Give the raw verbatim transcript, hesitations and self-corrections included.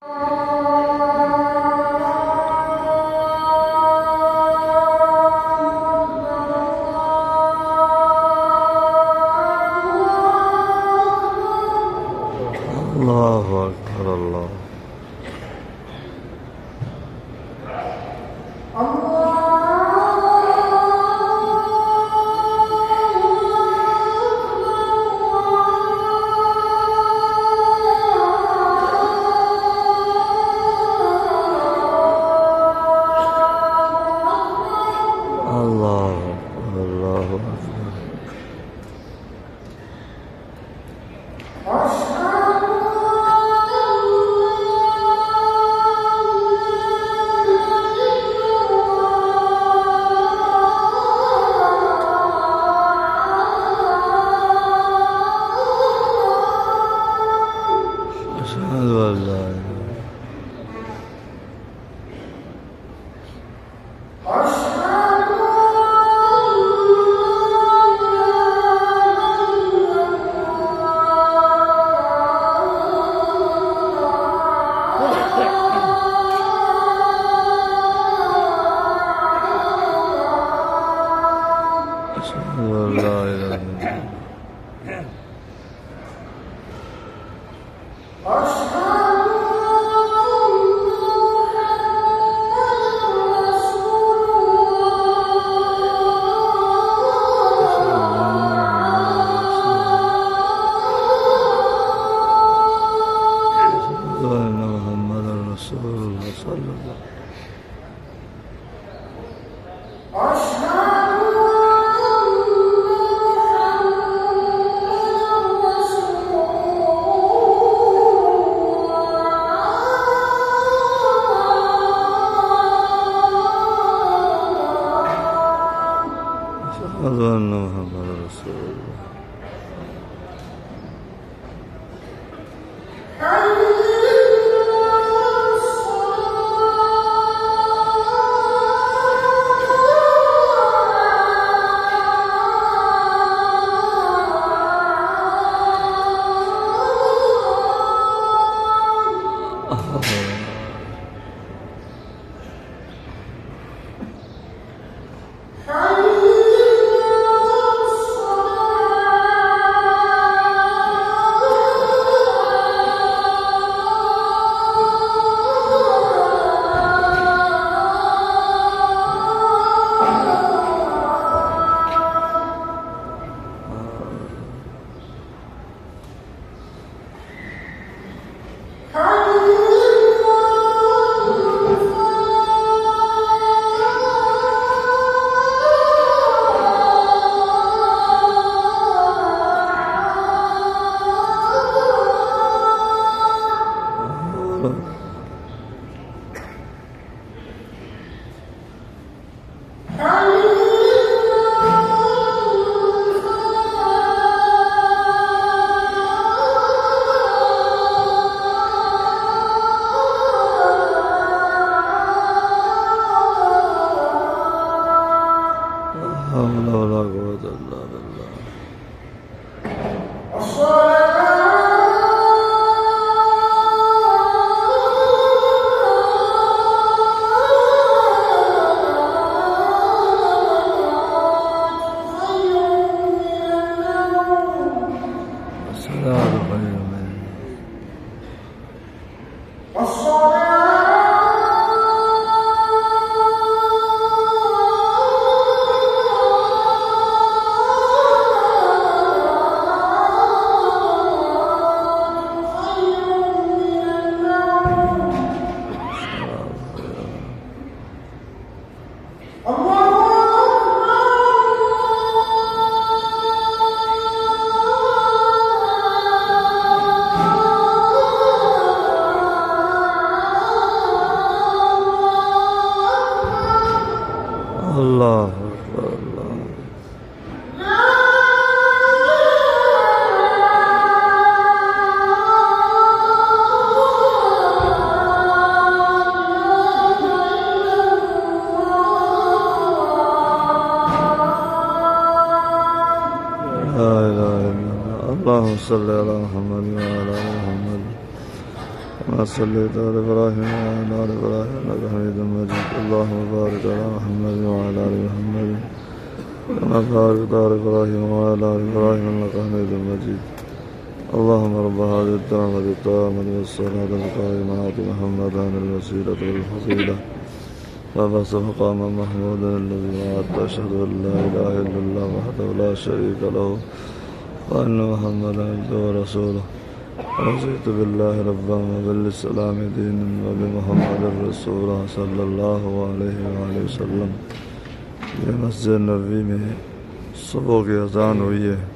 الله أكبر الله الله أكبر الله أكبر أشهد أن لا إله أشهد أن لا إله إلا الله أشهد أن محمدا رسول الله صلى الله عليه أشهد أن محمدا رسول الله حول ولا قوة إلا بالله الصلاة خير من الله أكبر الله لا إله إلا الله. اللهم صل على محمد وعلى آل محمد كما صليت على إبراهيم وعلى آل إبراهيم إنك حميد مجيد. اللهم بارك على محمد وعلى آل محمد كما باركت على إبراهيم وعلى آل إبراهيم إنك حميد مجيد. اللهم رب هذه الدعوة التامة والصلاة القائمة آت محمدا الوسيلة والفضيلة وبعث مقاما محمودا الذي وعدت. أشهد أن لا إله إلا الله وحده لا شريك له وأن محمدا عبده ورسوله. رضيت بالله ربا وبالإسلام دينا وبمحمد رسولا صلى الله عليه وآله وسلم. یہ مسجد نبوی میں صبح کی اذان ہوئی ہے.